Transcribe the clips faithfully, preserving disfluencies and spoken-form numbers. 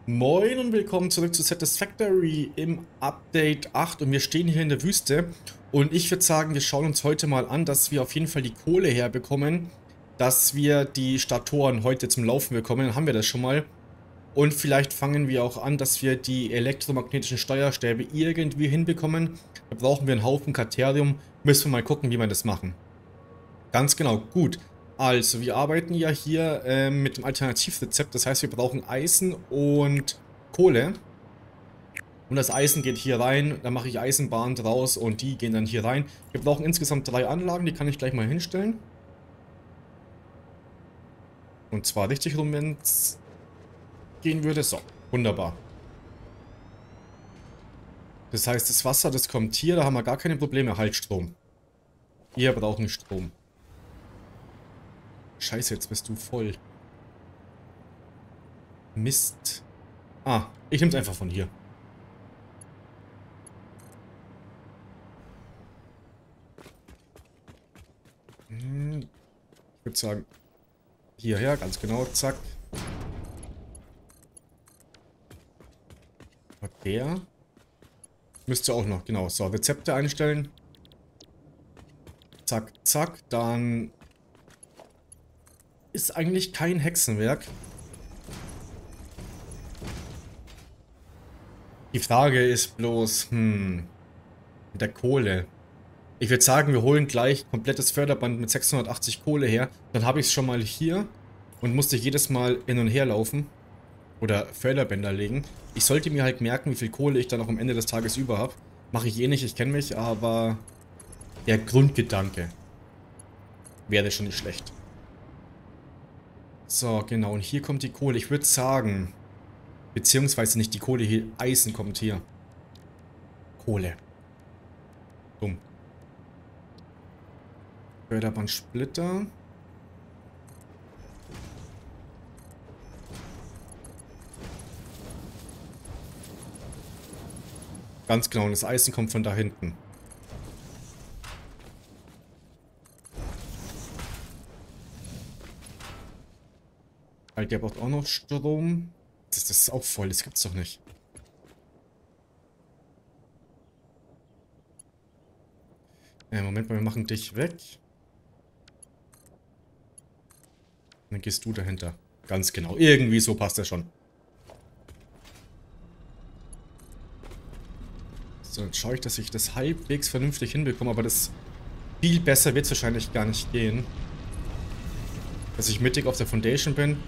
Moin und willkommen zurück zu Satisfactory im Update acht und wir stehen hier in der Wüste und ich würde sagen, wir schauen uns heute mal an, dass wir auf jeden Fall die Kohle herbekommen, dass wir die Statoren heute zum Laufen bekommen, dann haben wir das schon mal und vielleicht fangen wir auch an, dass wir die elektromagnetischen Steuerstäbe irgendwie hinbekommen. Da brauchen wir einen Haufen Katerium, müssen wir mal gucken, wie wir das machen. Ganz genau, gut. Also, wir arbeiten ja hier äh, mit dem Alternativrezept. Das heißt, wir brauchen Eisen und Kohle. Und das Eisen geht hier rein. Da mache ich Eisenbahn draus und die gehen dann hier rein. Wir brauchen insgesamt drei Anlagen. Die kann ich gleich mal hinstellen. Und zwar richtig rum, wenn es gehen würde. So, wunderbar. Das heißt, das Wasser, das kommt hier. Da haben wir gar keine Probleme. Halt, Strom. Wir brauchen Strom. Scheiße, jetzt bist du voll. Mist. Ah, ich nehme es einfach von hier. Hm, ich würde sagen, hierher, ganz genau, zack. Und der müsste auch noch, genau, so, Rezepte einstellen. Zack, zack, dann ist eigentlich kein Hexenwerk. Die Frage ist bloß, hm, mit der Kohle. Ich würde sagen, wir holen gleich komplettes Förderband mit sechshundertachtzig Kohle her. Dann habe ich es schon mal hier und musste jedes Mal hin und her laufen. Oder Förderbänder legen. Ich sollte mir halt merken, wie viel Kohle ich dann auch am Ende des Tages über habe. Mache ich eh nicht, ich kenne mich, aber der Grundgedanke wäre schon nicht schlecht. So, genau. Und hier kommt die Kohle. Ich würde sagen, beziehungsweise nicht die Kohle hier, Eisen kommt hier. Kohle. Dumm. Förderbandsplitter. Ganz genau, und das Eisen kommt von da hinten. Halt, der braucht auch noch Strom. Das, das ist auch voll, das gibt's doch nicht. Ja, Moment mal, wir machen dich weg. Dann gehst du dahinter. Ganz genau, irgendwie so passt das schon. So, jetzt schaue ich, dass ich das halbwegs vernünftig hinbekomme, aber das viel besser wird es wahrscheinlich gar nicht gehen. Dass ich mittig auf der Foundation bin.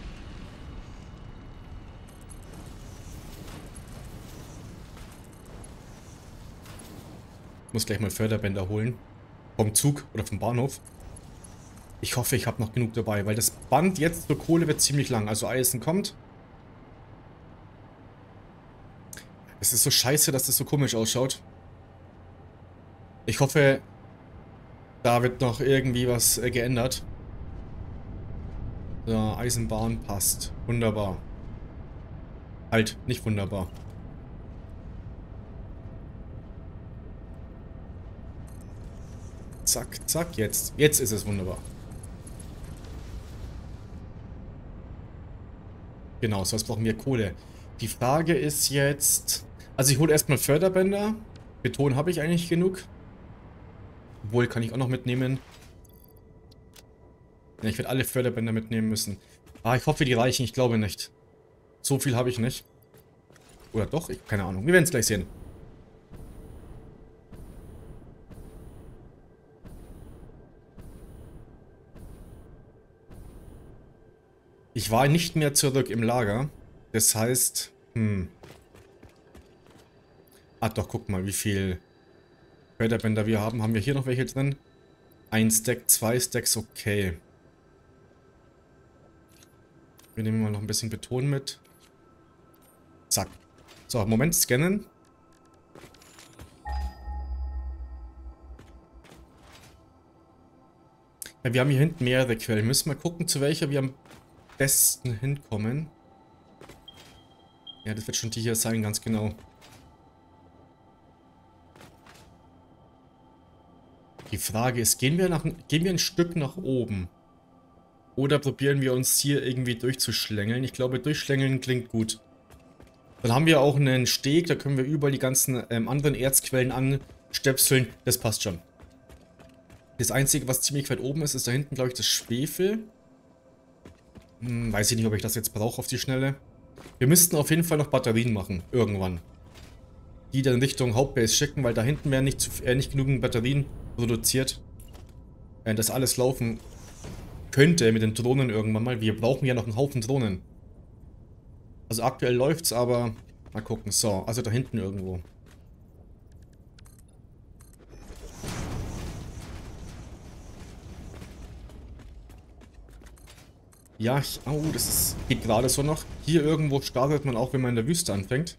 Ich muss gleich mal Förderbänder holen. Vom Zug oder vom Bahnhof. Ich hoffe, ich habe noch genug dabei, weil das Band jetzt zur Kohle wird ziemlich lang. Also Eisen kommt. Es ist so scheiße, dass das so komisch ausschaut. Ich hoffe, da wird noch irgendwie was äh, geändert. So, Eisenbahn passt. Wunderbar. Halt, nicht wunderbar. Zack, zack, jetzt. Jetzt ist es wunderbar. Genau, so was brauchen wir Kohle. Die Frage ist jetzt... Also ich hole erstmal Förderbänder. Beton habe ich eigentlich genug. Obwohl, kann ich auch noch mitnehmen. Ja, ich werde alle Förderbänder mitnehmen müssen. Ah, ich hoffe, die reichen. Ich glaube nicht. So viel habe ich nicht. Oder doch? Ich, keine Ahnung. Wir werden es gleich sehen. Ich war nicht mehr zurück im Lager. Das heißt... Hm... Ah, doch, guck mal, wie viel Förderbänder wir haben. Haben wir hier noch welche drin? Ein Stack, zwei Stacks, okay. Wir nehmen mal noch ein bisschen Beton mit. Zack. So, Moment, scannen. Ja, wir haben hier hinten mehrere Quellen. Müssen wir gucken, zu welcher wir am besten hinkommen. Ja, das wird schon die hier sein, ganz genau. Die Frage ist, gehen wir, nach, gehen wir ein Stück nach oben? Oder probieren wir uns hier irgendwie durchzuschlängeln? Ich glaube, durchschlängeln klingt gut. Dann haben wir auch einen Steg, da können wir überall die ganzen ähm, anderen Erzquellen anstöpseln. Das passt schon. Das Einzige, was ziemlich weit oben ist, ist da hinten, glaube ich, das Schwefel. Hm, weiß ich nicht, ob ich das jetzt brauche auf die Schnelle. Wir müssten auf jeden Fall noch Batterien machen, irgendwann. Die dann Richtung Hauptbase schicken, weil da hinten werden nicht, zu, äh, nicht genügend Batterien produziert. Äh, das alles laufen könnte mit den Drohnen irgendwann mal. Wir brauchen ja noch einen Haufen Drohnen. Also aktuell läuft's, aber mal gucken. So, also da hinten irgendwo. Ja, ich, oh, das ist, geht gerade so noch. Hier irgendwo startet man auch, wenn man in der Wüste anfängt.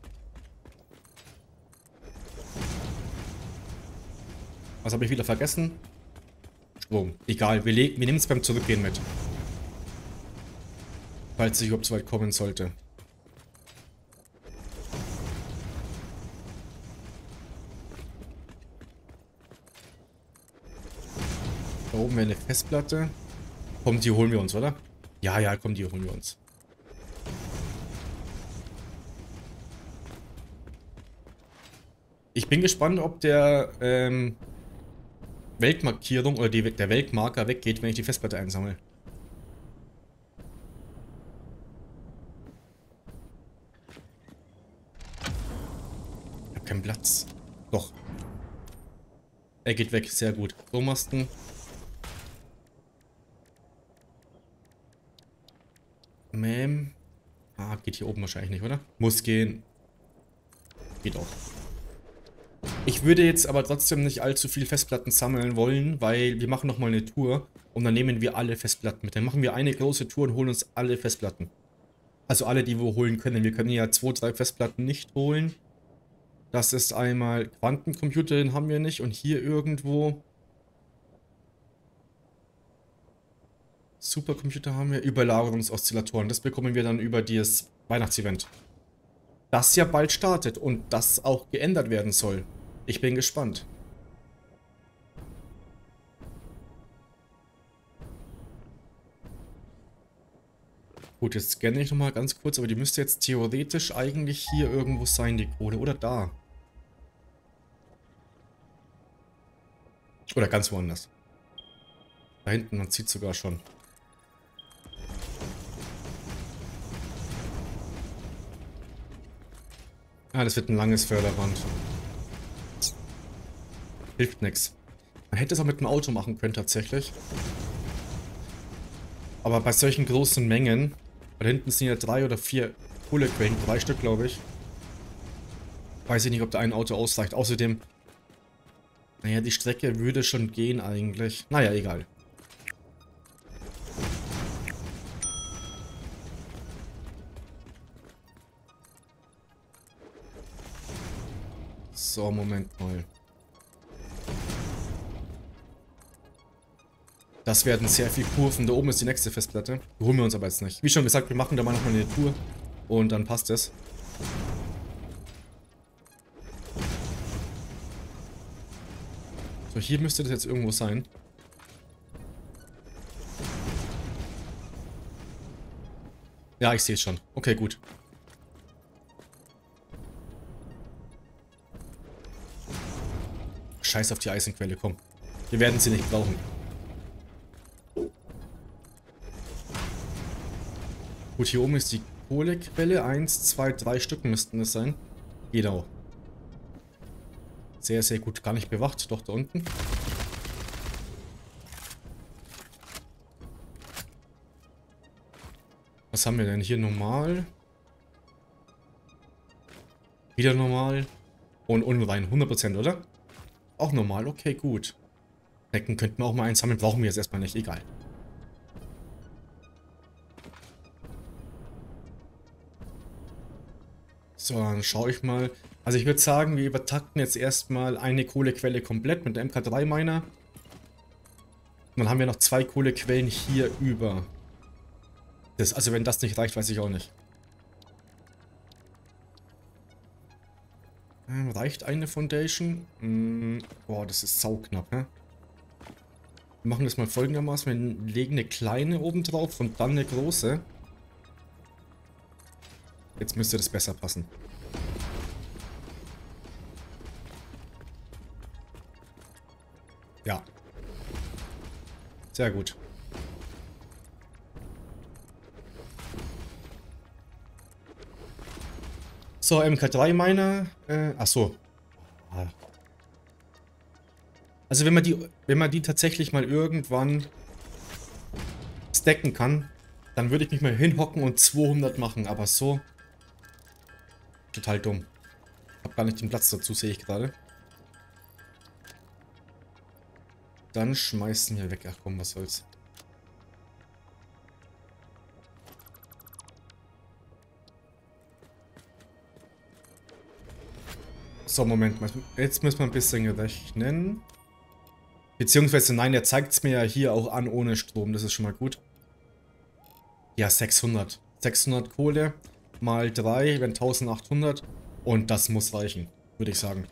Was habe ich wieder vergessen? Strom. Egal, wir, wir nehmen es beim Zurückgehen mit. Falls ich überhaupt so weit kommen sollte. Da oben wäre eine Festplatte. Komm, die holen wir uns, oder? Ja, ja, komm, die holen wir uns. Ich bin gespannt, ob der ähm, Weltmarkierung oder die, der Weltmarker weggeht, wenn ich die Festplatte einsammle. Ich habe keinen Platz. Doch. Er geht weg, sehr gut. Strommasten. Mäm. Ah, geht hier oben wahrscheinlich nicht, oder? Muss gehen. Geht auch. Ich würde jetzt aber trotzdem nicht allzu viel Festplatten sammeln wollen, weil wir machen nochmal eine Tour und dann nehmen wir alle Festplatten mit. Dann machen wir eine große Tour und holen uns alle Festplatten. Also alle, die wir holen können. Wir können ja zwei, drei Festplatten nicht holen. Das ist einmal Quantencomputer, den haben wir nicht. Und hier irgendwo Supercomputer haben wir. Überlagerungsoszillatoren. Das bekommen wir dann über das Weihnachtsevent. Das ja bald startet und das auch geändert werden soll. Ich bin gespannt. Gut, jetzt scanne ich nochmal ganz kurz, aber die müsste jetzt theoretisch eigentlich hier irgendwo sein, die Kohle. Oder da. Oder ganz woanders. Da hinten, man sieht sogar schon. Ah, das wird ein langes Förderband. Hilft nichts. Man hätte es auch mit dem Auto machen können, tatsächlich. Aber bei solchen großen Mengen, da hinten sind ja drei oder vier Kohlequellen, drei Stück, glaube ich. Weiß ich nicht, ob da ein Auto ausreicht. Außerdem, naja, die Strecke würde schon gehen eigentlich. Naja, egal. So, Moment mal. Das werden sehr viele Kurven. Da oben ist die nächste Festplatte. Die holen wir uns aber jetzt nicht. Wie schon gesagt, wir machen da mal nochmal eine Tour. Und dann passt es. So, hier müsste das jetzt irgendwo sein. Ja, ich sehe es schon. Okay, gut. Scheiß auf die Eisenquelle, komm. Wir werden sie nicht brauchen. Gut, hier oben ist die Kohlequelle. Eins, zwei, drei Stück müssten es sein. Genau. Sehr, sehr gut. Gar nicht bewacht. Doch, da unten. Was haben wir denn hier? Normal. Wieder normal. Und unrein. hundert Prozent, oder? Auch normal. Okay, gut. Decken könnten wir auch mal einsammeln. Brauchen wir jetzt erstmal nicht. Egal. So, dann schaue ich mal. Also ich würde sagen, wir übertakten jetzt erstmal eine Kohlequelle komplett mit der M K drei Miner. Und dann haben wir noch zwei Kohlequellen hier über. Das, also wenn das nicht reicht, weiß ich auch nicht. Ähm, reicht eine Foundation? Hm, boah, das ist sauknapp, hä? Wir machen das mal folgendermaßen. Wir legen eine kleine oben drauf und dann eine große. Jetzt müsste das besser passen. Ja. Sehr gut. So, M K drei Miner. Äh, ach so. Also wenn man die, wenn man die tatsächlich mal irgendwann stacken kann, dann würde ich mich mal hinhocken und zweihundert machen, aber so total dumm. Ich habe gar nicht den Platz dazu, sehe ich gerade. Dann schmeißen wir weg. Ach komm, was soll's. So, Moment mal. Jetzt müssen wir ein bisschen rechnen. Beziehungsweise, nein, er zeigt es mir ja hier auch an ohne Strom. Das ist schon mal gut. Ja, sechshundert. sechshundert Kohle mal drei, wenn eintausendachthundert. Und das muss reichen, würde ich sagen.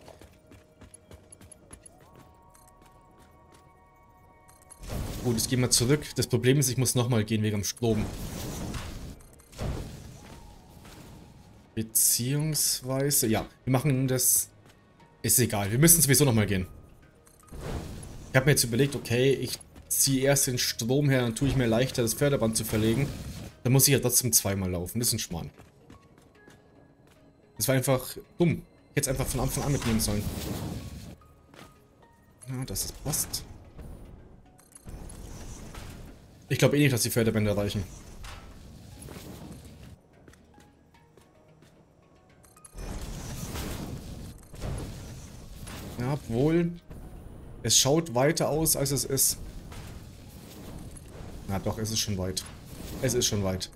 Gut, jetzt gehen wir zurück. Das Problem ist, ich muss nochmal gehen wegen dem Strom. Beziehungsweise, ja, wir machen das... Ist egal, wir müssen sowieso nochmal gehen. Ich habe mir jetzt überlegt, okay, ich ziehe erst den Strom her, dann tue ich mir leichter, das Förderband zu verlegen. Dann muss ich ja trotzdem zweimal laufen, das ist ein Schmarrn. Das war einfach dumm. Ich hätte es einfach von Anfang an mitnehmen sollen. Ja, dass es passt. Ich glaube eh nicht, dass die Förderbänder reichen. Ja, obwohl... Es schaut weiter aus, als es ist. Na doch, es ist schon weit. Es ist schon weit.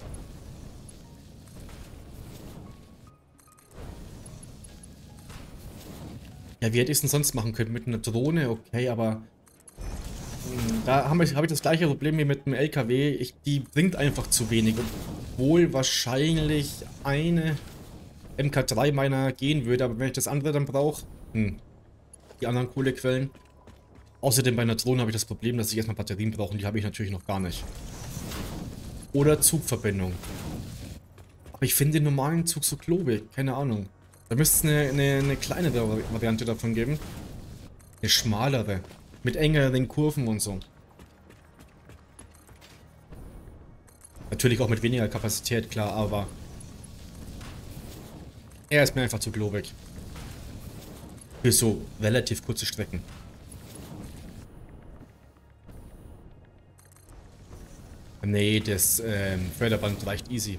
Ja, wie hätte ich es denn sonst machen können? Mit einer Drohne, okay, aber... Mh, da habe ich, hab ich das gleiche Problem wie mit dem L K W. Ich, die bringt einfach zu wenig. Obwohl wahrscheinlich eine M K drei Miner gehen würde, aber wenn ich das andere dann brauche... Hm, die anderen Kohlequellen... Außerdem bei einer Drohne habe ich das Problem, dass ich erstmal Batterien brauche und die habe ich natürlich noch gar nicht. Oder Zugverbindung. Aber ich finde den normalen Zug so klobig, keine Ahnung. Da müsste es eine, eine, eine kleinere Variante davon geben. Eine schmalere. Mit engeren Kurven und so. Natürlich auch mit weniger Kapazität, klar, aber... Er ist mir einfach zu klobig. Für so relativ kurze Strecken. Nee, das ähm, Förderband reicht easy.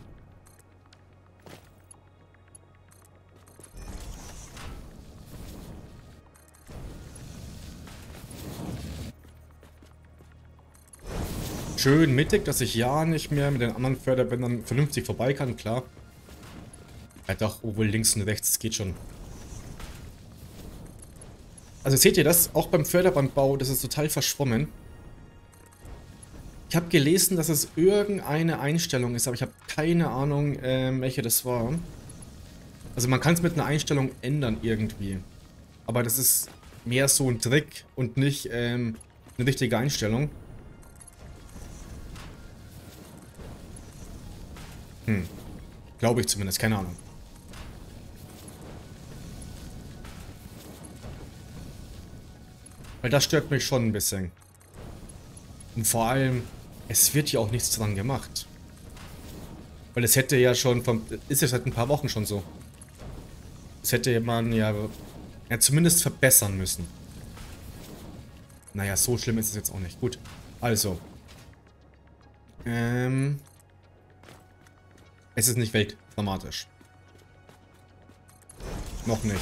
Schön mittig, dass ich ja nicht mehr mit den anderen Förderbändern vernünftig vorbei kann, klar. Ja doch, obwohl links und rechts, das geht schon. Also seht ihr das? Auch beim Förderbandbau, das ist total verschwommen. Ich habe gelesen, dass es irgendeine Einstellung ist, aber ich habe keine Ahnung, ähm, welche das war. Also man kann es mit einer Einstellung ändern irgendwie. Aber das ist mehr so ein Trick und nicht ähm, eine richtige Einstellung. Hm. Glaube ich zumindest, keine Ahnung. Weil das stört mich schon ein bisschen. Und vor allem, es wird ja auch nichts dran gemacht. Weil es hätte ja schon, vom, ist ja seit ein paar Wochen schon so. Das hätte man ja, ja zumindest verbessern müssen. Naja, so schlimm ist es jetzt auch nicht. Gut, also. Ähm, es ist nicht weltdramatisch. Noch nicht.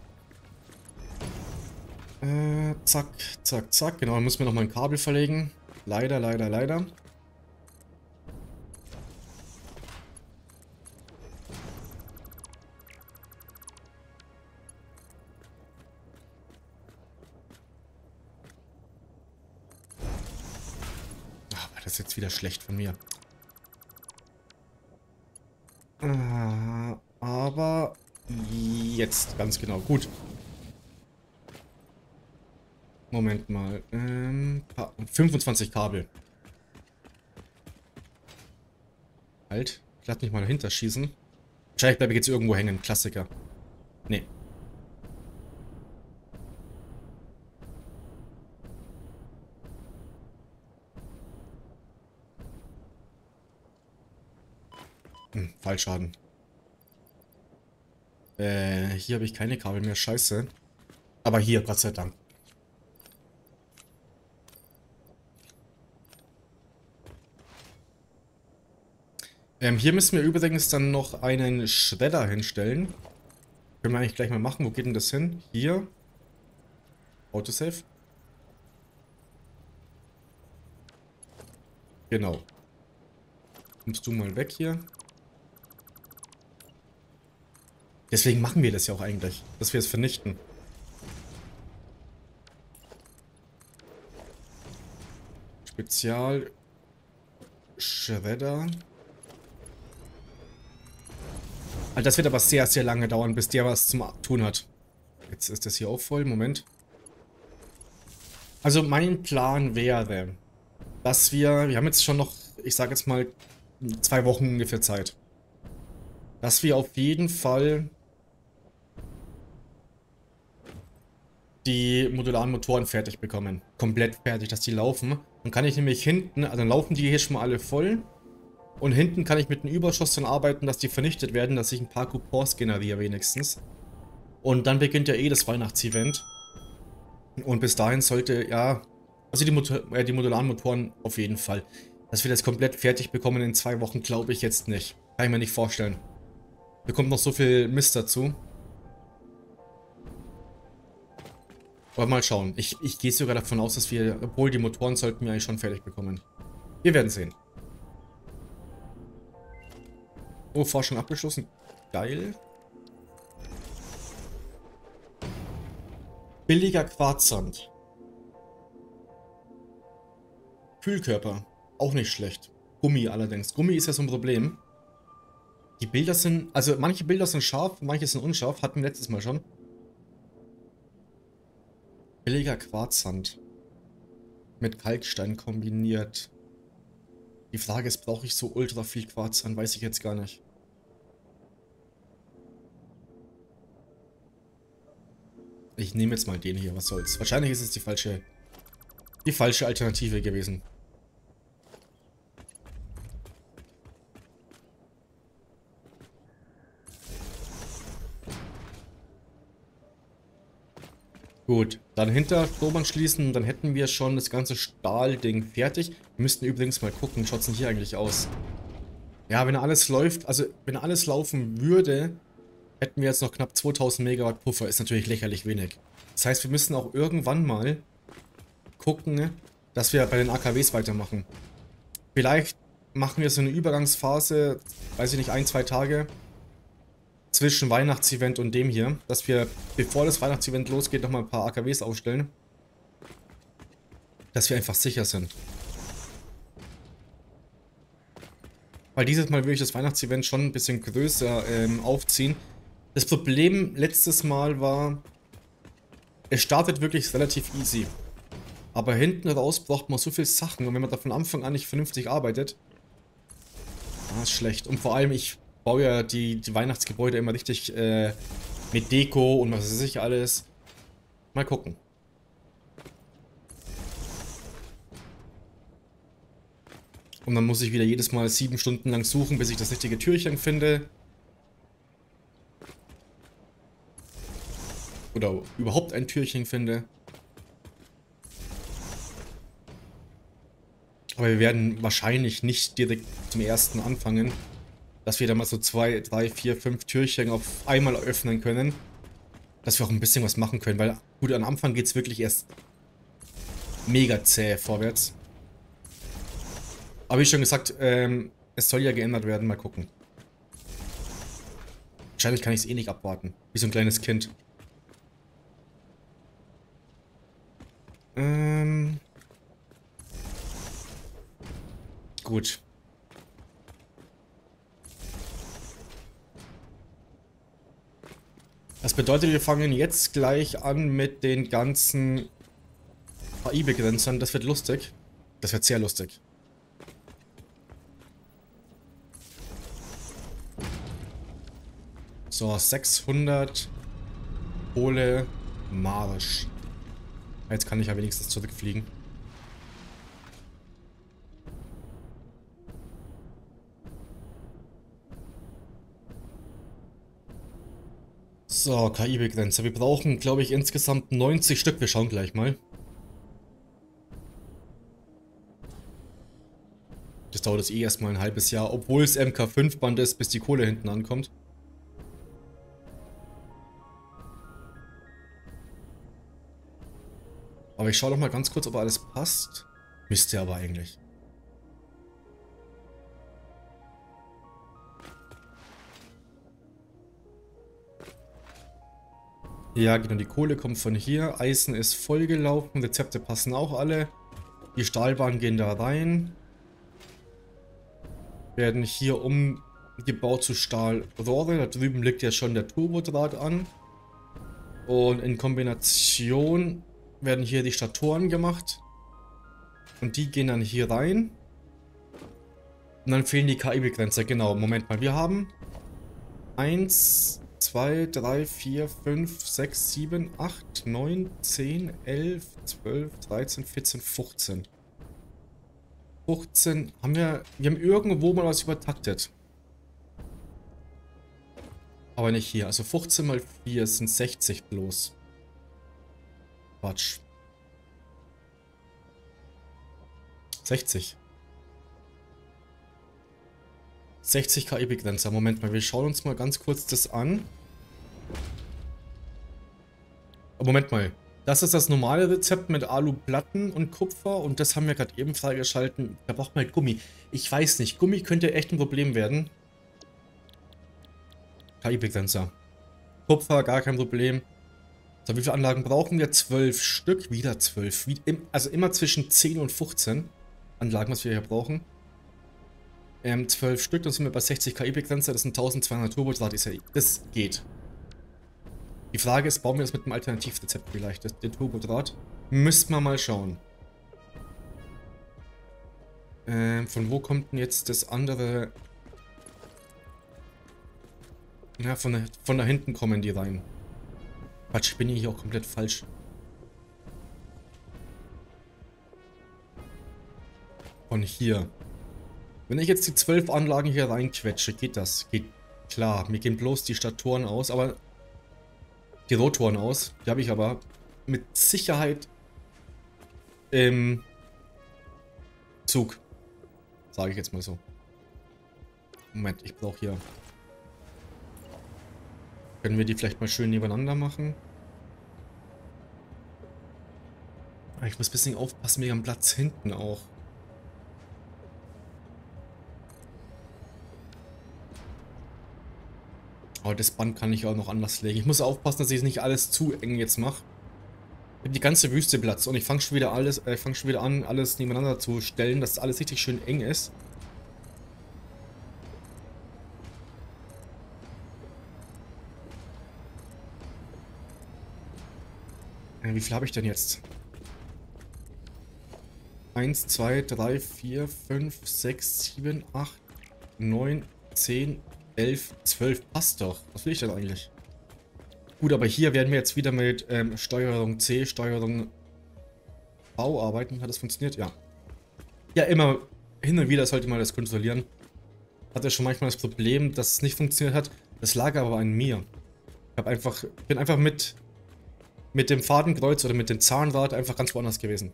Äh, zack, zack, zack. Genau, dann müssen wir nochmal ein Kabel verlegen. Leider, leider, leider. Ach, war das jetzt wieder schlecht von mir. Äh, aber jetzt, ganz genau. Gut. Moment mal. Ähm, fünfundzwanzig Kabel. Halt. Ich lass mich mal dahinter schießen. Wahrscheinlich bleibe ich jetzt irgendwo hängen. Klassiker. Nee. Hm, Fallschaden. Äh, hier habe ich keine Kabel mehr. Scheiße. Aber hier, Gott sei Dank. Ähm, hier müssen wir übrigens dann noch einen Schredder hinstellen. Können wir eigentlich gleich mal machen. Wo geht denn das hin? Hier. Autosave. Genau. Kommst du mal weg hier. Deswegen machen wir das ja auch eigentlich. Dass wir es vernichten. Spezial. Schredder. Also das wird aber sehr, sehr lange dauern, bis der was zum Tun hat. Jetzt ist das hier auch voll. Moment. Also mein Plan wäre, dass wir, wir haben jetzt schon noch, ich sage jetzt mal, zwei Wochen ungefähr Zeit. Dass wir auf jeden Fall die modularen Motoren fertig bekommen. Komplett fertig, dass die laufen. Dann kann ich nämlich hinten, also dann laufen die hier schon mal alle voll. Und hinten kann ich mit einem Überschuss dann arbeiten, dass die vernichtet werden, dass ich ein paar Coupons generiere wenigstens. Und dann beginnt ja eh das Weihnachtsevent. Und bis dahin sollte, ja, also die, Motor äh, die modularen Motoren auf jeden Fall. Dass wir das komplett fertig bekommen in zwei Wochen, glaube ich jetzt nicht. Kann ich mir nicht vorstellen. Da kommt noch so viel Mist dazu. Aber mal schauen. Ich, ich gehe sogar davon aus, dass wir, obwohl die Motoren sollten wir eigentlich schon fertig bekommen. Wir werden sehen. Oh, Forschung abgeschlossen. Geil. Billiger Quarzsand. Kühlkörper. Auch nicht schlecht. Gummi allerdings. Gummi ist ja so ein Problem. Die Bilder sind, also manche Bilder sind scharf, manche sind unscharf. Hatten wir letztes Mal schon. Billiger Quarzsand. Mit Kalkstein kombiniert. Die Frage ist, brauche ich so ultra viel Quarzsand? Weiß ich jetzt gar nicht. Ich nehme jetzt mal den hier, was soll's. Wahrscheinlich ist es die falsche, die falsche Alternative gewesen. Gut, dann hinter Strom anschließen, dann hätten wir schon das ganze Stahlding fertig. Wir müssten übrigens mal gucken, schaut es denn hier eigentlich aus? Ja, wenn alles läuft, also wenn alles laufen würde, hätten wir jetzt noch knapp zweitausend Megawatt Puffer. Ist natürlich lächerlich wenig. Das heißt, wir müssen auch irgendwann mal gucken, dass wir bei den A K Ws weitermachen. Vielleicht machen wir so eine Übergangsphase, weiß ich nicht, ein, zwei Tage zwischen Weihnachtsevent und dem hier, dass wir, bevor das Weihnachtsevent losgeht, nochmal ein paar A K Ws aufstellen. Dass wir einfach sicher sind. Weil dieses Mal würde ich das Weihnachtsevent schon ein bisschen größer ähm, aufziehen. Das Problem letztes Mal war, es startet wirklich relativ easy. Aber hinten raus braucht man so viel Sachen und wenn man da von Anfang an nicht vernünftig arbeitet, ah, ist schlecht. Und vor allem, ich baue ja die, die Weihnachtsgebäude immer richtig äh, mit Deko und was weiß ich alles. Mal gucken. Und dann muss ich wieder jedes Mal sieben Stunden lang suchen, bis ich das richtige Türchen finde. Oder überhaupt ein Türchen finde. Aber wir werden wahrscheinlich nicht direkt zum ersten anfangen. Dass wir da mal so zwei, drei, vier, fünf Türchen auf einmal öffnen können. Dass wir auch ein bisschen was machen können. Weil gut, am Anfang geht es wirklich erst mega zäh vorwärts. Aber wie schon gesagt, ähm, es soll ja geändert werden. Mal gucken. Wahrscheinlich kann ich es eh nicht abwarten. Wie so ein kleines Kind. Ähm... Gut. Das bedeutet, wir fangen jetzt gleich an mit den ganzen A I-Begrenzern. Das wird lustig. Das wird sehr lustig. So, sechshundert Kohle Marsch. Jetzt kann ich ja wenigstens zurückfliegen. So, K I-Begrenzer. Wir brauchen, glaube ich, insgesamt neunzig Stück. Wir schauen gleich mal. Das dauert jetzt eh erstmal ein halbes Jahr, obwohl es M K fünf Band ist, bis die Kohle hinten ankommt. Aber ich schaue doch mal ganz kurz, ob alles passt. Müsste aber eigentlich. Ja, genau, die Kohle kommt von hier. Eisen ist vollgelaufen. Rezepte passen auch alle. Die Stahlbahnen gehen da rein. Werden hier umgebaut zu Stahlrohre. Da drüben liegt ja schon der Turbodraht an. Und in Kombination werden hier die Statoren gemacht. Und die gehen dann hier rein. Und dann fehlen die K I-Begrenzer. Genau, Moment mal. Wir haben eins, zwei, drei, vier, fünf, sechs, sieben, acht, neun, zehn, elf, zwölf, dreizehn, vierzehn, fünfzehn. fünfzehn. Haben wir. Wir haben irgendwo mal was übertaktet. Aber nicht hier. Also fünfzehn mal vier sind sechzig bloß. Quatsch. sechzig. sechzig K I-Begrenzer. Moment mal, wir schauen uns mal ganz kurz das an. Oh, Moment mal. Das ist das normale Rezept mit Aluplatten und Kupfer und das haben wir gerade eben freigeschalten. Da braucht man halt Gummi. Ich weiß nicht, Gummi könnte echt ein Problem werden. K I-Begrenzer. Kupfer, gar kein Problem. So, wie viele Anlagen brauchen wir? zwölf Stück. Wieder zwölf. Also immer zwischen zehn und fünfzehn Anlagen, was wir hier brauchen. Ähm, zwölf Stück, dann sind wir bei sechzig K I-Begrenzer. Das sind eintausendzweihundert Turbodraht. Das geht. Die Frage ist, bauen wir das mit einem Alternativrezept vielleicht? Das, den Turbodraht. Müssen wir mal schauen. Ähm, von wo kommt denn jetzt das andere? Ja, von, der, von da hinten kommen die rein. Quatsch, ich bin hier auch komplett falsch. Von hier. Wenn ich jetzt die zwölf Anlagen hier reinquetsche, geht das. Geht klar. Mir gehen bloß die Statoren aus, aber die Rotoren aus. Die habe ich aber mit Sicherheit im Zug. Sage ich jetzt mal so. Moment, ich brauche hier. Können wir die vielleicht mal schön nebeneinander machen? Ich muss ein bisschen aufpassen wegen dem Platz hinten auch. Aber das Band kann ich auch noch anders legen. Ich muss aufpassen, dass ich nicht alles zu eng jetzt mache. Ich habe die ganze Wüste Platz und ich fange schon wieder alles, äh, fange schon wieder an, alles nebeneinander zu stellen, dass alles richtig schön eng ist. Äh, wie viel habe ich denn jetzt? eins, zwei, drei, vier, fünf, sechs, sieben, acht, neun, zehn, elf, zwölf. Passt doch. Was will ich denn eigentlich? Gut, aber hier werden wir jetzt wieder mit ähm, Steuerung C, Steuerung V arbeiten. Hat das funktioniert? Ja. Ja, immer hin und wieder sollte man das kontrollieren. Hatte schon manchmal das Problem, dass es nicht funktioniert hat. Das lag aber an mir. Ich habe einfach, bin einfach mit, mit dem Fadenkreuz oder mit dem Zahnrad einfach ganz woanders gewesen.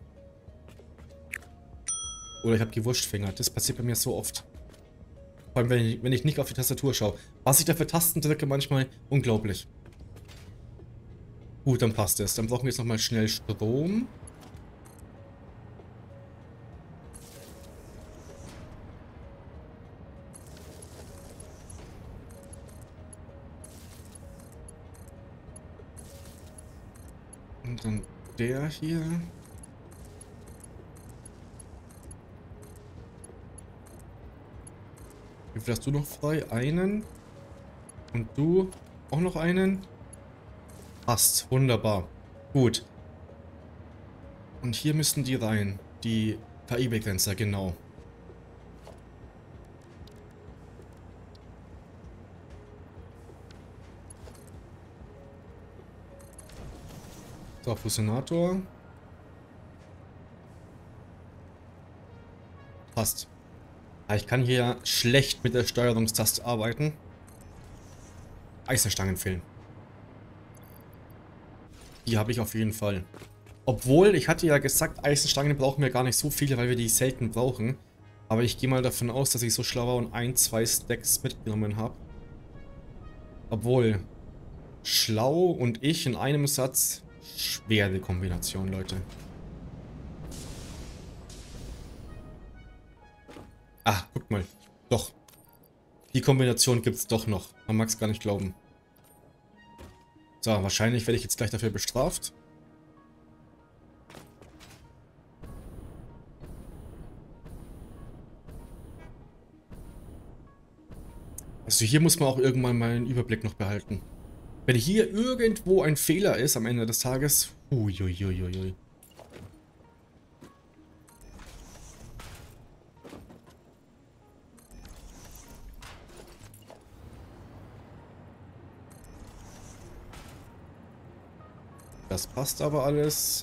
Oder ich habe gewurschtfinger. Das passiert bei mir so oft. Vor allem, wenn ich, wenn ich nicht auf die Tastatur schaue. Was ich da für Tasten drücke manchmal, unglaublich. Gut, dann passt es. Dann brauchen wir jetzt nochmal schnell Strom. Und dann der hier. Wie viel hast du noch frei? Einen. Und du auch noch einen. Passt. Wunderbar. Gut. Und hier müssten die rein. Die K I-Begrenzer, genau. So, Fusionator. Passt. Aber ich kann hier schlecht mit der Steuerungstaste arbeiten. Eisenstangen fehlen. Die habe ich auf jeden Fall. Obwohl, ich hatte ja gesagt, Eisenstangen brauchen wir gar nicht so viele, weil wir die selten brauchen. Aber ich gehe mal davon aus, dass ich so schlau war und ein, zwei Stacks mitgenommen habe. Obwohl, schlau und ich in einem Satz, schwere Kombination, Leute. Ah, guck mal. Doch. Die Kombination gibt es doch noch. Man mag es gar nicht glauben. So, wahrscheinlich werde ich jetzt gleich dafür bestraft. Also hier muss man auch irgendwann mal einen Überblick noch behalten. Wenn hier irgendwo ein Fehler ist am Ende des Tages... Uiuiuiui. Das passt aber alles.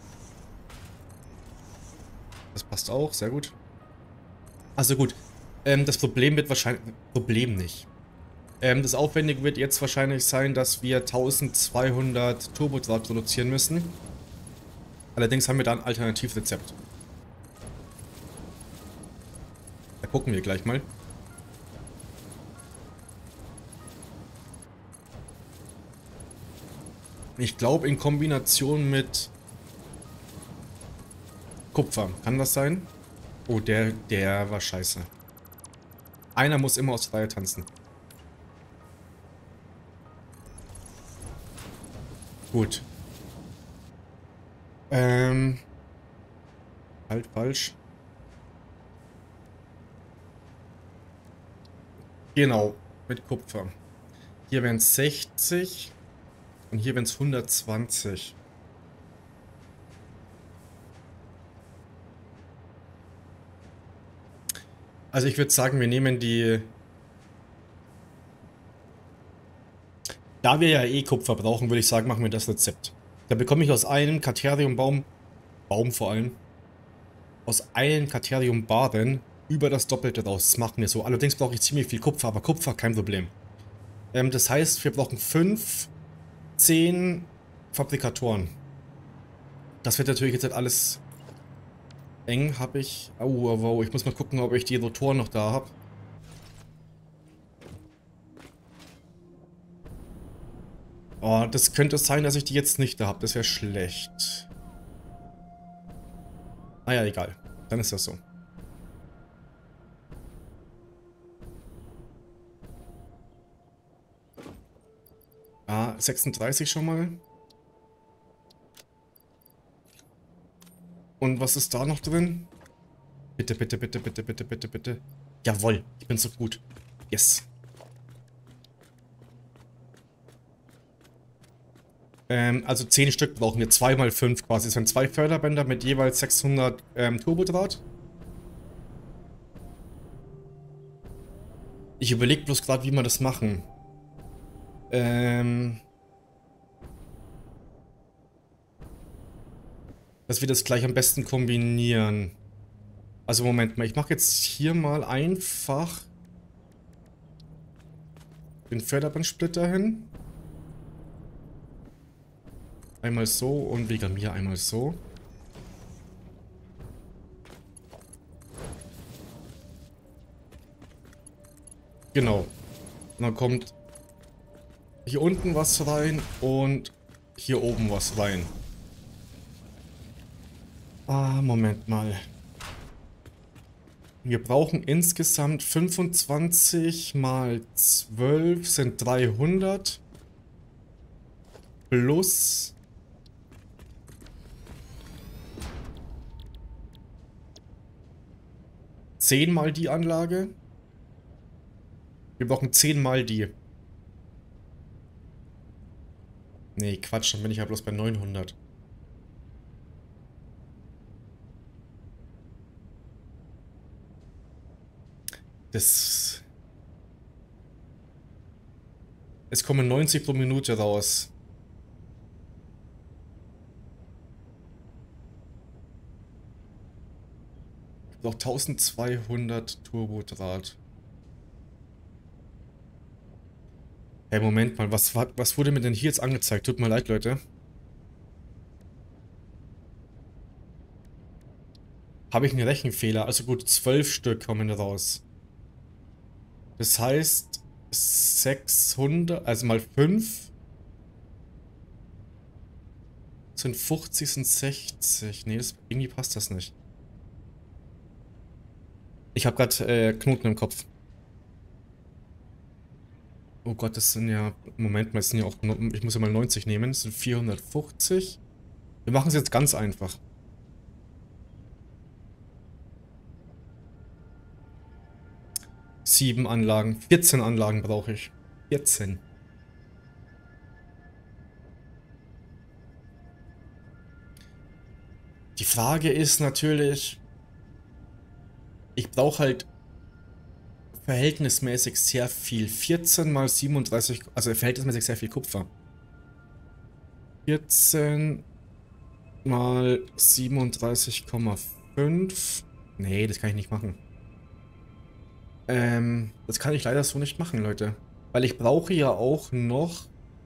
Das passt auch, sehr gut. Also gut, ähm, das Problem wird wahrscheinlich... Problem nicht. Ähm, das Aufwendige wird jetzt wahrscheinlich sein, dass wir eintausendzweihundert Turbodraht produzieren müssen. Allerdings haben wir da ein Alternativrezept. Da gucken wir gleich mal. Ich glaube in Kombination mit Kupfer. Kann das sein? Oh, der, der war scheiße. Einer muss immer aus der Reihe tanzen. Gut. Ähm. Halt falsch. Genau, mit Kupfer. Hier wären es sechzig und hier wären es hundertzwanzig. Also ich würde sagen, wir nehmen die... Da wir ja eh Kupfer brauchen, würde ich sagen, machen wir das Rezept. Da bekomme ich aus einem Kateriumbaum, Baum vor allem, aus einem Kateriumbarren über das Doppelte raus. Das machen wir so. Allerdings brauche ich ziemlich viel Kupfer, aber Kupfer kein Problem. Ähm, das heißt, wir brauchen fünf, zehn Fabrikatoren. Das wird natürlich jetzt halt alles eng, habe ich... Oh, oh, oh, ich muss mal gucken, ob ich die Rotoren noch da habe. Oh, das könnte sein, dass ich die jetzt nicht da habe. Das wäre schlecht. Naja, egal. Dann ist das so. Ah, sechsunddreißig schon mal. Und was ist da noch drin? Bitte, bitte, bitte, bitte, bitte, bitte, bitte. Jawohl, ich bin so gut. Yes. Ähm, also zehn Stück brauchen wir. zwei mal fünf quasi. Das sind zwei Förderbänder mit jeweils sechshundert ähm, Turbodraht. Ich überlege bloß gerade, wie wir das machen. Ähm... Dass wir das gleich am besten kombinieren. Also Moment mal, ich mache jetzt hier mal einfach den Förderbandsplitter hin. Einmal so und wegen mir einmal so. Genau. Und dann kommt hier unten was rein und hier oben was rein. Ah, Moment mal. Wir brauchen insgesamt fünfundzwanzig mal zwölf sind dreihundert. Plus... zehn mal die Anlage. Wir brauchen zehn mal die. Nee, Quatsch, dann bin ich ja bloß bei neunhundert. Das... Es kommen neunzig pro Minute raus. Noch tausendzweihundert Turbodraht. Hey, Moment mal, was, was wurde mir denn hier jetzt angezeigt? Tut mir leid, Leute. Habe ich einen Rechenfehler? Also gut, zwölf Stück kommen raus. Das heißt, sechshundert, also mal fünf sind fünfzig, sind sechzig. Nee, das, irgendwie passt das nicht. Ich habe gerade äh, Knoten im Kopf. Oh Gott, das sind ja... Moment mal, das sind ja auch... Ich muss ja mal neunzig nehmen. Das sind vierhundertfünfzig. Wir machen es jetzt ganz einfach. Sieben Anlagen. vierzehn Anlagen brauche ich. vierzehn. Die Frage ist natürlich... Ich brauche halt verhältnismäßig sehr viel. vierzehn mal siebenunddreißig... Also verhältnismäßig sehr viel Kupfer. vierzehn mal siebenunddreißig Komma fünf. Nee, das kann ich nicht machen. Ähm, das kann ich leider so nicht machen, Leute. Weil ich brauche ja auch noch...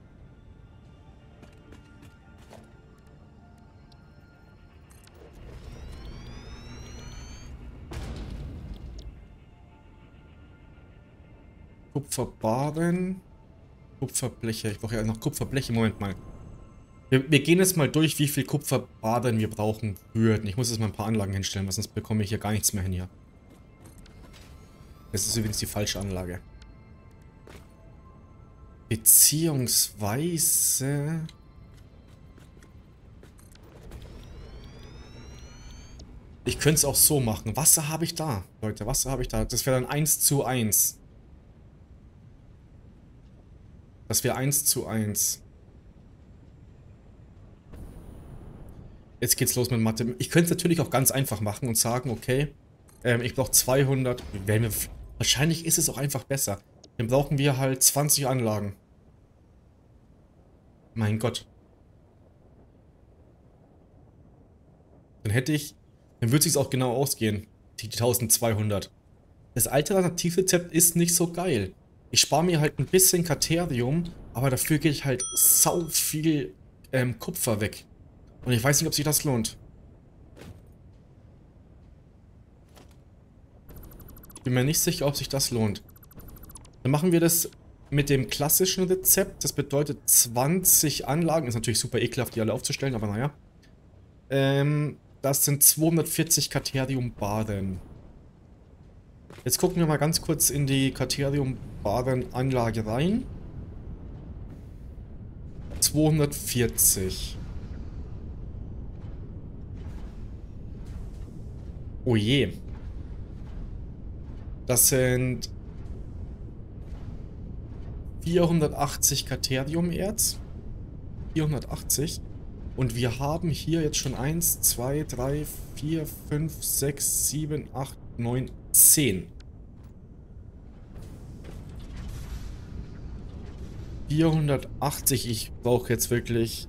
Kupferbarren. Kupferbleche. Ich brauche ja noch Kupferbleche. Moment mal. Wir, wir gehen jetzt mal durch, wie viel Kupferbarren wir brauchen würden. Ich muss jetzt mal ein paar Anlagen hinstellen, weil sonst bekomme ich hier gar nichts mehr hin hier. Das ist übrigens die falsche Anlage. Beziehungsweise... Ich könnte es auch so machen. Wasser habe ich da, Leute. Wasser habe ich da. Das wäre dann eins zu eins. Das wäre eins zu eins. Jetzt geht's los mit Mathe. Ich könnte es natürlich auch ganz einfach machen und sagen, okay, ähm, ich brauche zweihundert. Werden wir, wahrscheinlich ist es auch einfach besser. Dann brauchen wir halt zwanzig Anlagen. Mein Gott. Dann hätte ich, dann würde es sich auch genau ausgehen. Die eintausendzweihundert. Das Alternativrezept ist nicht so geil. Ich spare mir halt ein bisschen Katerium, aber dafür gehe ich halt sau viel ähm, Kupfer weg. Und ich weiß nicht, ob sich das lohnt. Ich bin mir nicht sicher, ob sich das lohnt. Dann machen wir das mit dem klassischen Rezept. Das bedeutet zwanzig Anlagen. Ist natürlich super ekelhaft, die alle aufzustellen, aber naja. Ähm, das sind zweihundertvierzig Katerium-Barren. Jetzt gucken wir mal ganz kurz in die Katerium-Barren-Anlage rein. zweihundertvierzig. Oh je. Das sind vierhundertachtzig Kateriumerz. vierhundertachtzig. Und wir haben hier jetzt schon eins, zwei, drei, vier, fünf, sechs, sieben, acht, neun, zehn. vierhundertachtzig. Ich brauche jetzt wirklich...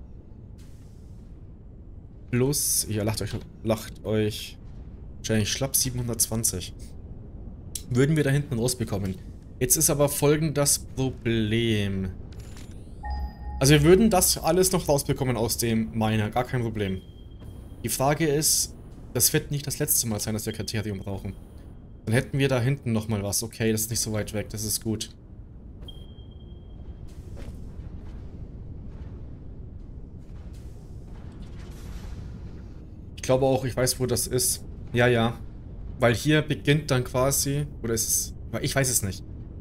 Plus... Ja, lacht euch... Lacht euch... Wahrscheinlich schlapp siebenhundertzwanzig. Würden wir da hinten rausbekommen. Jetzt ist aber folgendes Problem. Also wir würden das alles noch rausbekommen aus dem Miner. Gar kein Problem. Die Frage ist, das wird nicht das letzte Mal sein, dass wir Kriterium brauchen. Dann hätten wir da hinten nochmal was. Okay, das ist nicht so weit weg. Das ist gut. Ich glaube auch, ich weiß, wo das ist. Ja, ja. Weil hier beginnt dann quasi... Oder ist es... Ich weiß es nicht.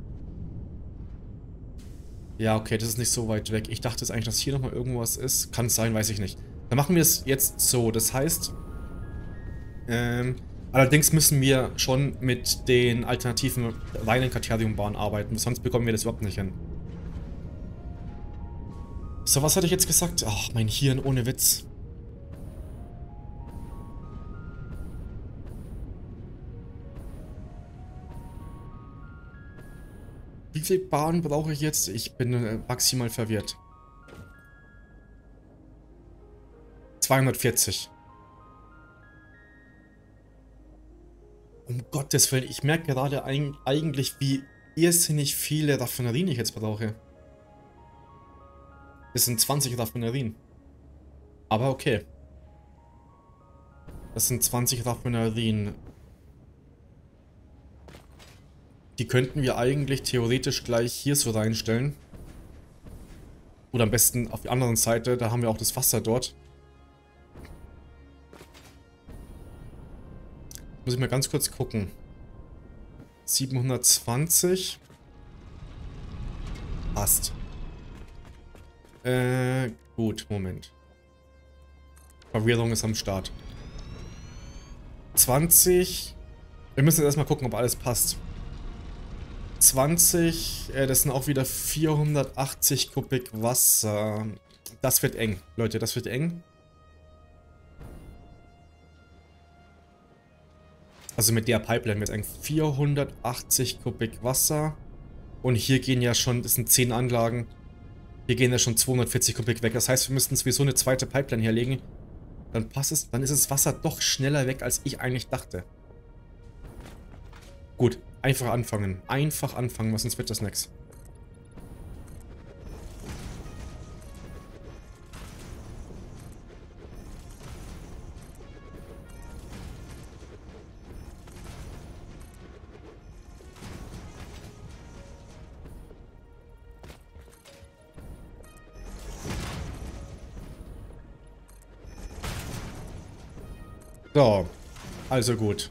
Ja, okay, das ist nicht so weit weg. Ich dachte jetzt eigentlich, dass hier nochmal irgendwas ist. Kann es sein, weiß ich nicht. Dann machen wir es jetzt so. Das heißt... Ähm... Allerdings müssen wir schon mit den alternativen reinen Kateriumbahnen arbeiten. Sonst bekommen wir das überhaupt nicht hin. So, was hatte ich jetzt gesagt? Ach, mein Hirn, ohne Witz. Wie viele Bahnen brauche ich jetzt? Ich bin äh, maximal verwirrt. zweihundertvierzig. Um Gottes Willen, ich merke gerade ein, eigentlich, wie irrsinnig viele Raffinerien ich jetzt brauche. Das sind zwanzig Raffinerien. Aber okay. Das sind zwanzig Raffinerien. Die könnten wir eigentlich theoretisch gleich hier so reinstellen. Oder am besten auf der anderen Seite, da haben wir auch das Wasser dort. Muss ich mal ganz kurz gucken. siebenhundertzwanzig. Passt. Äh, gut, Moment. Verwirrung ist am Start. zwanzig. Wir müssen jetzt erstmal gucken, ob alles passt. zwanzig, äh, das sind auch wieder vierhundertachtzig Kubik Wasser. Das wird eng, Leute, das wird eng. Also mit der Pipeline wird es eng. vierhundertachtzig Kubik Wasser. Und hier gehen ja schon, das sind zehn Anlagen. Hier gehen ja schon zweihundertvierzig Kubik weg. Das heißt, wir müssten sowieso eine zweite Pipeline herlegen. Dann passt es, dann ist das Wasser doch schneller weg, als ich eigentlich dachte. Gut, einfach anfangen. Einfach anfangen, was sonst wird das nichts. So, also gut.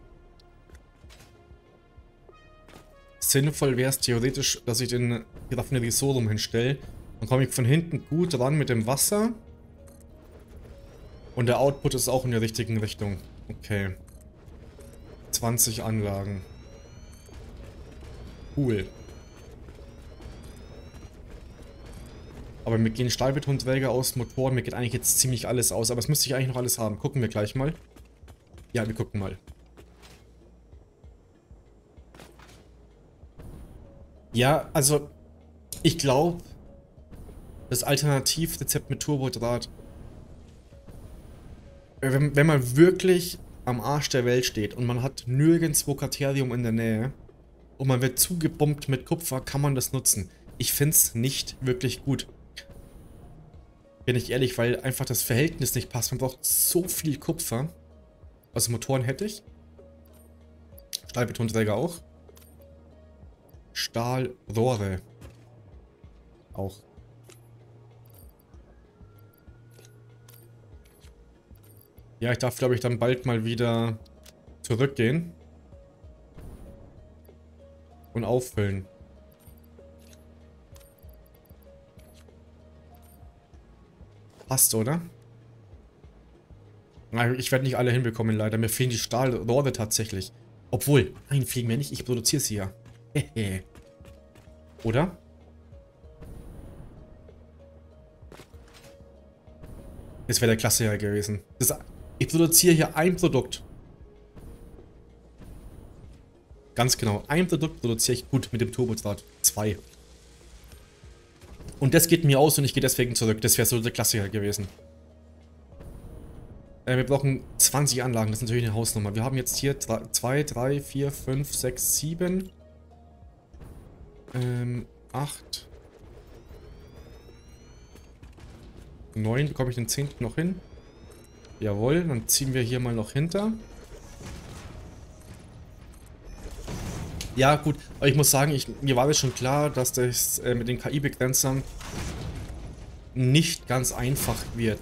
Sinnvoll wäre es theoretisch, dass ich den Raffinerie so rum hinstelle. Dann komme ich von hinten gut ran mit dem Wasser. Und der Output ist auch in der richtigen Richtung. Okay. zwanzig Anlagen. Cool. Aber mir gehen Stahlbetonträger aus, Motoren, mir geht eigentlich jetzt ziemlich alles aus. Aber es müsste ich eigentlich noch alles haben. Gucken wir gleich mal. Ja, wir gucken mal. Ja, also ich glaube, das Alternativrezept mit Turbodraht, wenn, wenn man wirklich am Arsch der Welt steht und man hat nirgendwo Katerium in der Nähe und man wird zugebombt mit Kupfer, kann man das nutzen. Ich finde es nicht wirklich gut. Bin ich ehrlich, weil einfach das Verhältnis nicht passt. Man braucht so viel Kupfer. Also Motoren hätte ich. Stahlbetonträger auch. Stahlrohre. Auch. Ja, ich darf, glaube ich, dann bald mal wieder zurückgehen. Und auffüllen. Passt, oder? Ich werde nicht alle hinbekommen, leider. Mir fehlen die Stahlrohre tatsächlich. Obwohl, nein, fehlen mir nicht. Ich produziere sie ja. Hehe. Oder? Das wäre der Klassiker gewesen. Das, ich produziere hier ein Produkt. Ganz genau. Ein Produkt produziere ich gut mit dem Turbodraht. Zwei. Und das geht mir aus und ich gehe deswegen zurück. Das wäre so der Klassiker gewesen. Äh, wir brauchen zwanzig Anlagen. Das ist natürlich eine Hausnummer. Wir haben jetzt hier zwei, drei, vier, fünf, sechs, sieben. Ähm, acht. neun. Bekomme ich den zehnten noch hin? Jawohl, dann ziehen wir hier mal noch hinter. Ja, gut, aber ich muss sagen, ich, mir war das schon klar, dass das äh, mit den K I-Begrenzern nicht ganz einfach wird.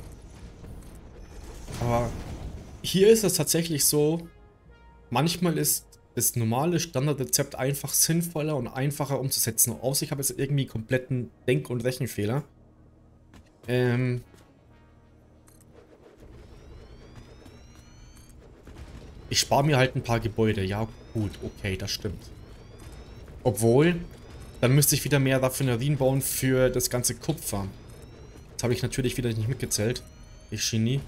Aber hier ist es tatsächlich so, manchmal ist das normale Standardrezept einfach sinnvoller und einfacher umzusetzen. Außer ich habe jetzt irgendwie einen kompletten Denk- und Rechenfehler. Ähm... Ich spare mir halt ein paar Gebäude. Ja, gut, okay, das stimmt. Obwohl, dann müsste ich wieder mehr Raffinerien bauen für das ganze Kupfer. Das habe ich natürlich wieder nicht mitgezählt. Ich Genie.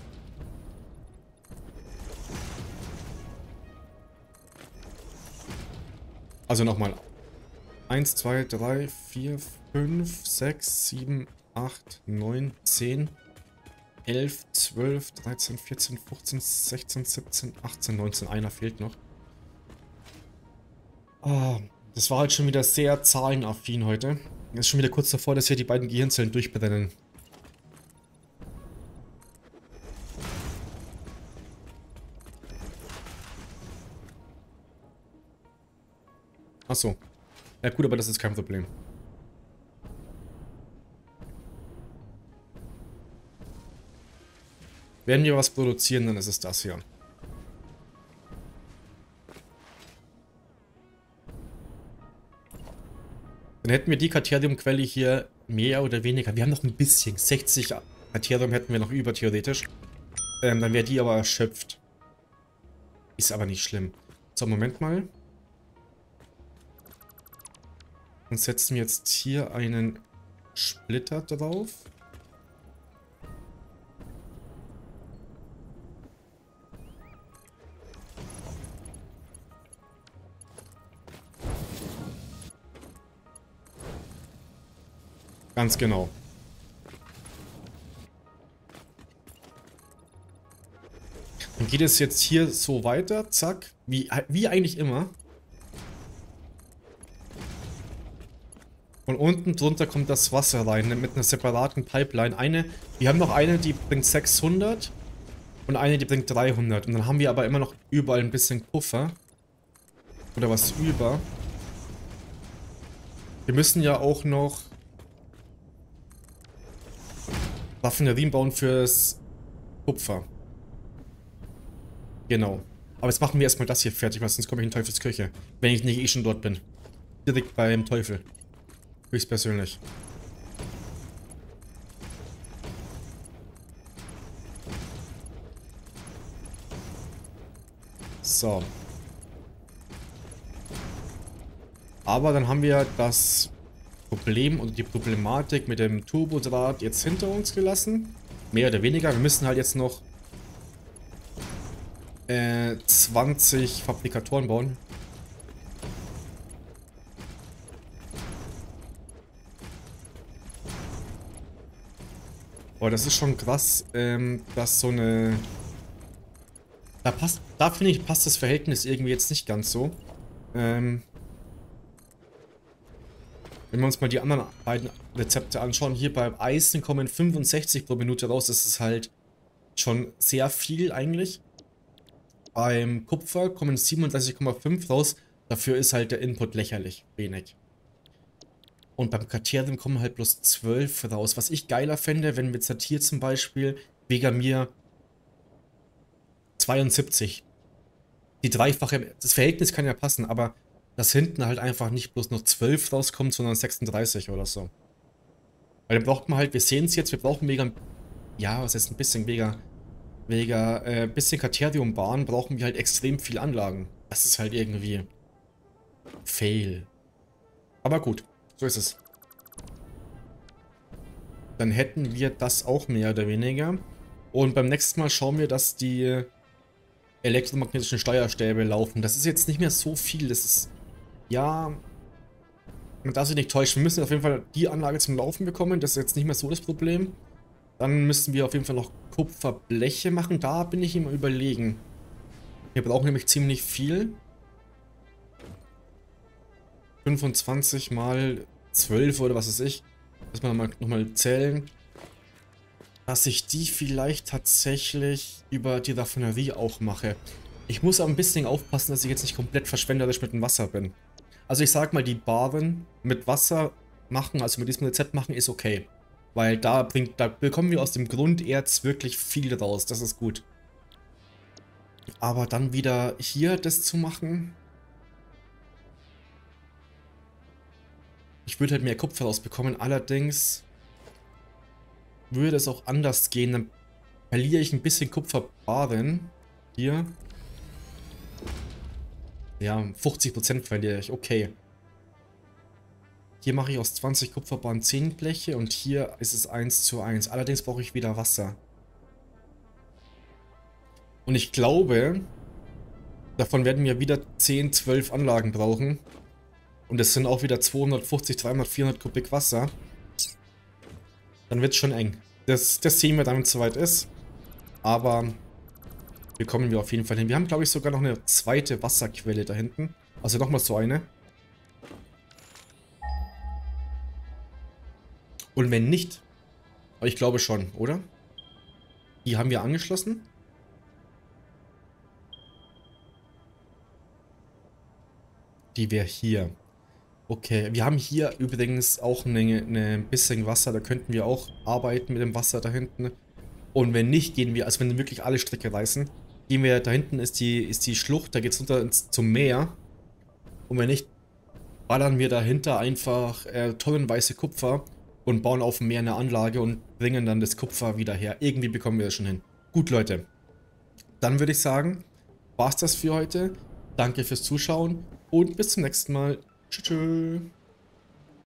Also nochmal. eins, zwei, drei, vier, fünf, sechs, sieben, acht, neun, zehn, elf, zwölf, dreizehn, vierzehn, fünfzehn, sechzehn, siebzehn, achtzehn, neunzehn. Einer fehlt noch. Oh, das war halt schon wieder sehr zahlenaffin heute. Ist schon wieder kurz davor, dass hier die beiden Gehirnzellen durchbrennen. Achso. Ja gut, aber das ist kein Problem. Werden wir was produzieren, dann ist es das hier. Dann hätten wir die Kateriumquelle hier mehr oder weniger. Wir haben noch ein bisschen. sechzig Katerium hätten wir noch über, theoretisch. Ähm, dann wäre die aber erschöpft. Ist aber nicht schlimm. So, Moment mal. Und setzen wir jetzt hier einen Splitter drauf. Ganz genau. Dann geht es jetzt hier so weiter, zack, wie, wie eigentlich immer. Und unten drunter kommt das Wasser rein, mit einer separaten Pipeline. Eine, wir haben noch eine, die bringt sechshundert und eine, die bringt dreihundert. Und dann haben wir aber immer noch überall ein bisschen Puffer. Oder was über. Wir müssen ja auch noch Raffinerien bauen fürs Kupfer. Genau. Aber jetzt machen wir erstmal das hier fertig, weil sonst komme ich in Teufels Küche. Wenn ich nicht eh schon dort bin. Direkt beim Teufel. Höchstpersönlich. So. Aber dann haben wir das Problem und die Problematik mit dem Turbodraht jetzt hinter uns gelassen. Mehr oder weniger. Wir müssen halt jetzt noch äh, zwanzig Fabrikatoren bauen. Boah, das ist schon krass, ähm, dass so eine... Da passt, da finde ich, passt das Verhältnis irgendwie jetzt nicht ganz so. Ähm... Wenn wir uns mal die anderen beiden Rezepte anschauen, hier beim Eisen kommen fünfundsechzig pro Minute raus. Das ist halt schon sehr viel eigentlich. Beim Kupfer kommen siebenunddreißig Komma fünf raus. Dafür ist halt der Input lächerlich wenig. Und beim Katerium kommen halt bloß zwölf raus. Was ich geiler fände, wenn wir jetzt hier zum Beispiel Vegamir zweiundsiebzig. Die dreifache, das Verhältnis kann ja passen, aber dass hinten halt einfach nicht bloß noch zwölf rauskommt, sondern sechsunddreißig oder so. Weil dann braucht man halt, wir sehen es jetzt, wir brauchen mega, ja, was ist ein bisschen mega, mega, äh, bisschen Kateriumbahn, brauchen wir halt extrem viel Anlagen. Das ist halt irgendwie fail. Aber gut, so ist es. Dann hätten wir das auch mehr oder weniger. Und beim nächsten Mal schauen wir, dass die elektromagnetischen Steuerstäbe laufen. Das ist jetzt nicht mehr so viel, das ist... Ja, man darf sich nicht täuschen. Wir müssen auf jeden Fall die Anlage zum Laufen bekommen. Das ist jetzt nicht mehr so das Problem. Dann müssen wir auf jeden Fall noch Kupferbleche machen. Da bin ich immer überlegen. Wir brauchen nämlich ziemlich viel. fünfundzwanzig mal zwölf oder was weiß ich. Muss man nochmal zählen. Dass ich die vielleicht tatsächlich über die Raffinerie auch mache. Ich muss aber ein bisschen aufpassen, dass ich jetzt nicht komplett verschwenderisch mit dem Wasser bin. Also ich sag mal, die Baren mit Wasser machen, also mit diesem Rezept machen, ist okay. Weil da bringt, da bekommen wir aus dem Grunderz wirklich viel raus. Das ist gut. Aber dann wieder hier das zu machen. Ich würde halt mehr Kupfer rausbekommen. Allerdings würde es auch anders gehen. Dann verliere ich ein bisschen Kupferbaren. Hier. Ja, fünfzig Prozent verliere ich. Okay. Hier mache ich aus zwanzig Kupferbahnen zehn Bleche und hier ist es eins zu eins. Allerdings brauche ich wieder Wasser. Und ich glaube, davon werden wir wieder zehn, zwölf Anlagen brauchen. Und das sind auch wieder zweihundertfünfzig, dreihundert, vierhundert Kubik Wasser. Dann wird es schon eng. Das, das sehen wir dann, wenn es soweit ist. Aber... Hier kommen wir auf jeden Fall hin. Wir haben, glaube ich, sogar noch eine zweite Wasserquelle da hinten. Also nochmal so eine. Und wenn nicht, aber ich glaube schon, oder? Die haben wir angeschlossen. Die wäre hier. Okay, wir haben hier übrigens auch eine, eine bisschen Wasser. Da könnten wir auch arbeiten mit dem Wasser da hinten. Und wenn nicht, gehen wir, also wenn wirklich alle Stricke reißen, gehen wir, da hinten ist die, ist die Schlucht, da geht es runter ins, zum Meer. Und wenn nicht, ballern wir dahinter einfach äh, tonnenweise Kupfer und bauen auf dem Meer eine Anlage und bringen dann das Kupfer wieder her. Irgendwie bekommen wir das schon hin. Gut, Leute. Dann würde ich sagen, war's das für heute. Danke fürs Zuschauen und bis zum nächsten Mal. Tschüss. Tschüss.